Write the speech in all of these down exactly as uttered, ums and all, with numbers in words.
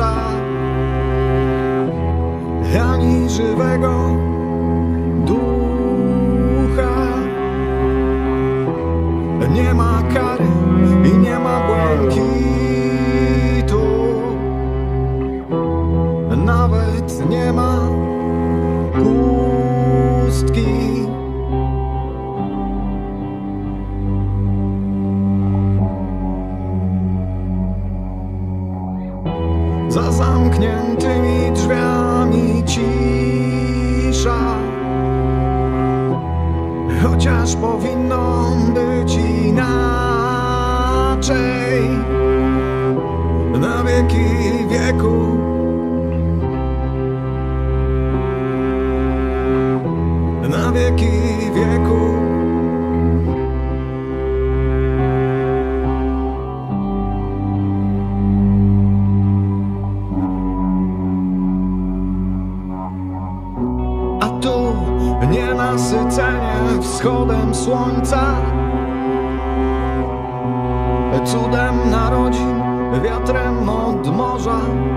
powietrza, ani żywego ducha. Nie ma kary i nie ma błękitu, nawet nie ma pustki. Za zamkniętymi drzwiami cisza, chociaż powinno być inaczej. Na wieki wieku na wieki wieku. A tu nienasycenie wschodem słońca, cudem narodzin, wiatrem od morza.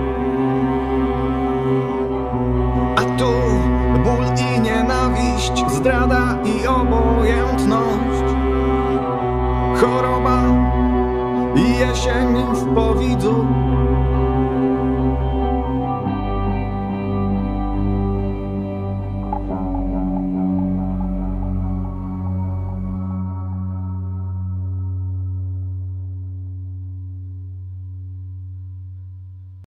A tu ból i nienawiść, zdrada i obojętność, choroba i jesień w powidzu.